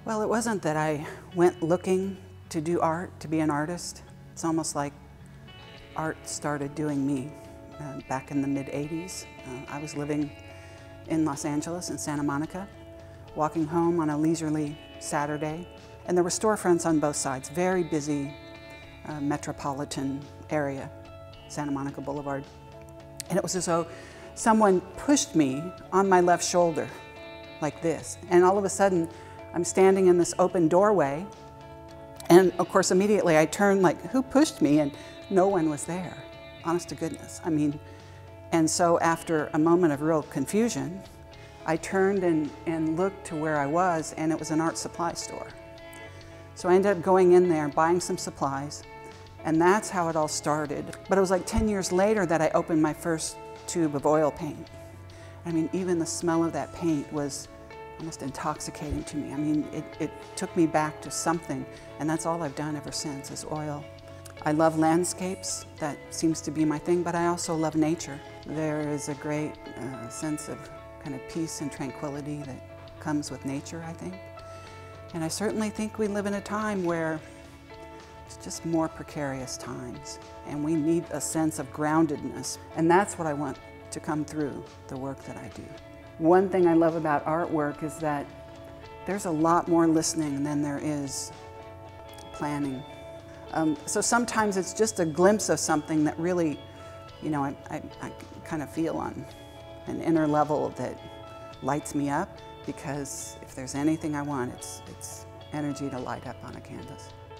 Well, it wasn't that I went looking to do art, to be an artist. It's almost like art started doing me. Back in the mid-'80s, I was living in Los Angeles, in Santa Monica, walking home on a leisurely Saturday, and there were storefronts on both sides, very busy metropolitan area, Santa Monica Boulevard. And it was as though someone pushed me on my left shoulder, like this. And all of a sudden, I'm standing in this open doorway, and of course immediately I turned like, who pushed me? And no one was there, honest to goodness. I mean, and so after a moment of real confusion, I turned and looked to where I was, and it was an art supply store. So I ended up going in there, buying some supplies, and that's how it all started. But it was like 10 years later that I opened my first tube of oil paint. I mean, even the smell of that paint was almost intoxicating to me. I mean, it took me back to something, and that's all I've done ever since is oil. I love landscapes, that seems to be my thing, but I also love nature. There is a great sense of kind of peace and tranquility that comes with nature, I think. And I certainly think we live in a time where it's just more precarious times, and we need a sense of groundedness, and that's what I want to come through the work that I do. One thing I love about artwork is that there's a lot more listening than there is planning. So sometimes it's just a glimpse of something that really, you know, I kind of feel on an inner level that lights me up, because if there's anything I want, it's energy to light up on a canvas.